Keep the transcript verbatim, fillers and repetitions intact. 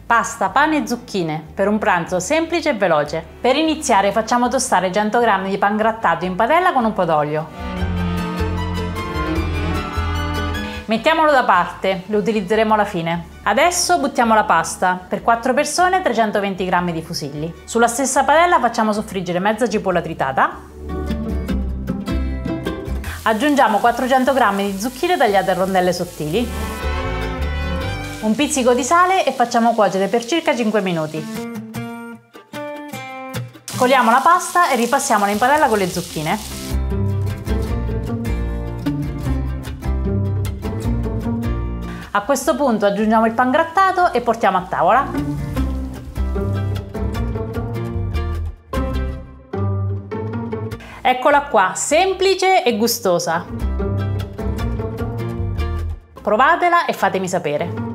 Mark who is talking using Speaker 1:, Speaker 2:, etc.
Speaker 1: Pasta, pane e zucchine per un pranzo semplice e veloce. Per iniziare facciamo tostare cento grammi di pangrattato in padella con un po' d'olio. Mettiamolo da parte, lo utilizzeremo alla fine. Adesso buttiamo la pasta, per quattro persone trecentoventi grammi di fusilli. Sulla stessa padella facciamo soffriggere mezza cipolla tritata. Aggiungiamo quattrocento grammi di zucchine tagliate a rondelle sottili. Un pizzico di sale e facciamo cuocere per circa cinque minuti. Coliamo la pasta e ripassiamola in padella con le zucchine. A questo punto aggiungiamo il pangrattato e portiamo a tavola. Eccola qua, semplice e gustosa. Provatela e fatemi sapere.